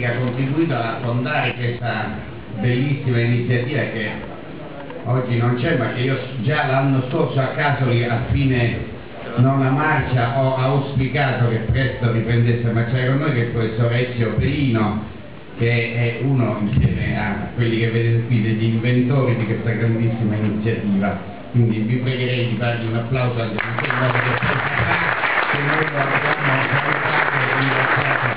che ha contribuito a fondare questa bellissima iniziativa che oggi non c'è, ma che io già l'anno scorso a Casoli, a fine nona marcia, ho auspicato che presto riprendesse a marciare con noi, che è il professor Ezio Pelino, che è uno, insieme a quelli che vedete qui, degli inventori di questa grandissima iniziativa. Quindi vi pregherei di fargli un applauso anche per che noi lo abbiamo salutato e ringraziato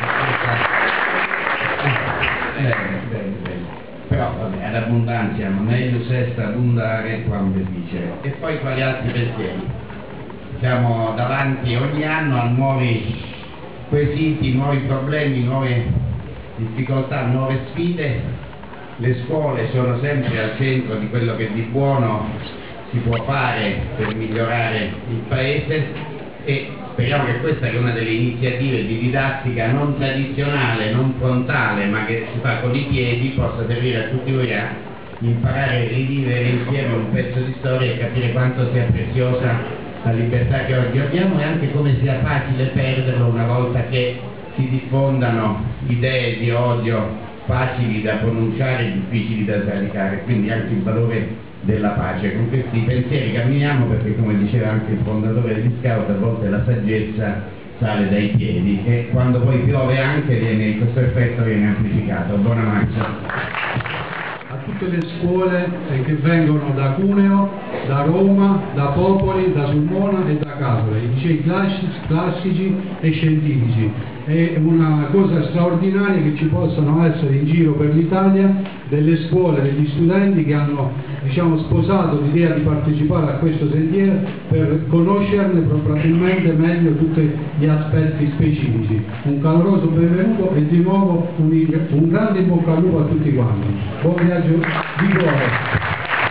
per questa... Però vabbè, ad abbondanza, meglio sesta abundare quando dice. E poi quali altri pensieri? Siamo davanti ogni anno a nuovi quesiti, nuovi problemi, nuove difficoltà, nuove sfide. Le scuole sono sempre al centro di quello che di buono si può fare per migliorare il Paese e speriamo che questa, che è una delle iniziative di didattica non tradizionale, non frontale, ma che si fa con i piedi, possa servire a tutti voi a imparare e rivivere insieme un pezzo di storia e capire quanto sia preziosa la libertà che oggi abbiamo e anche come sia facile perderlo una volta che si diffondano idee di odio facili da pronunciare e difficili da sradicare, quindi anche il valore della pace. Con questi pensieri camminiamo, perché come diceva anche il fondatore degli Scout, a volte la saggezza sale dai piedi e quando poi piove anche questo effetto viene amplificato. Buona marcia a tutte le scuole che vengono da Cuneo, da Roma, da Popoli, da Sulmona e da Casole, i licei classici e scientifici. È una cosa straordinaria che ci possano essere in giro per l'Italia delle scuole, degli studenti che hanno, diciamo, sposato l'idea di partecipare a questo sentiero per conoscerne probabilmente meglio tutti gli aspetti specifici. Un caloroso benvenuto e di nuovo un grande in bocca al lupo a tutti quanti. Buon viaggio di cuore.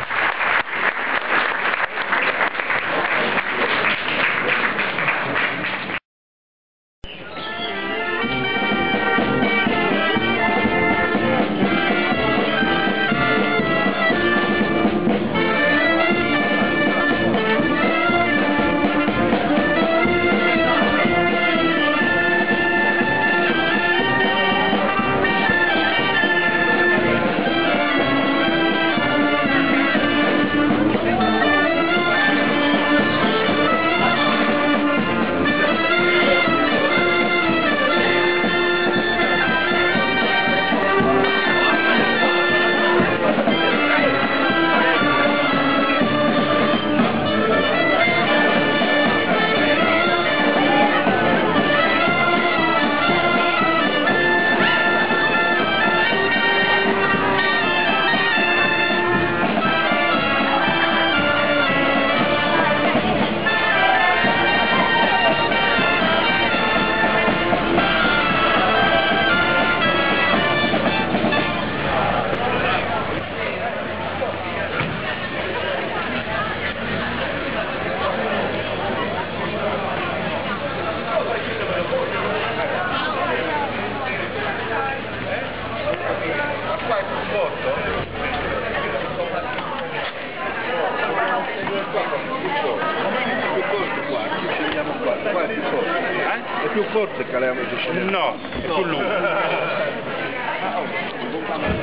È più forte che l'avevamo deciso? No, è più lungo.